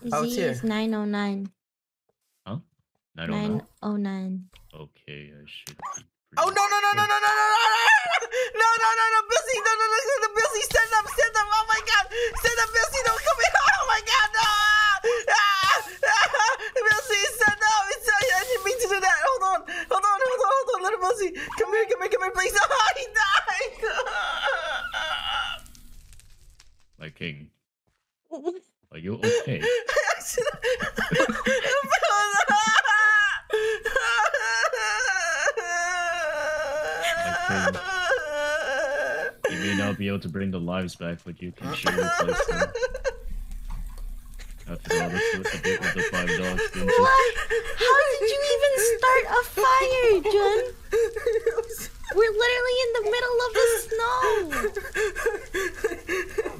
Oh, it's Z here. is 909. Huh? 909? 909. Okay, I should be. Oh, no, no, no, no, no, no, no, no, no, no, no, Busy, no, no, no, no, Busy, stand up, oh my god, stand up, Busy, don't come here, oh my god, no, Busy, stand up, I didn't mean to do that, hold on, little Busy, come here, please, oh, he died, My king. Are you okay? You may not be able to bring the lives back, but you can surely replace them. After all, that's what you did with the 5 dogs, didn't you? What? How did you even start a fire, Jun? We're literally in the middle of the snow.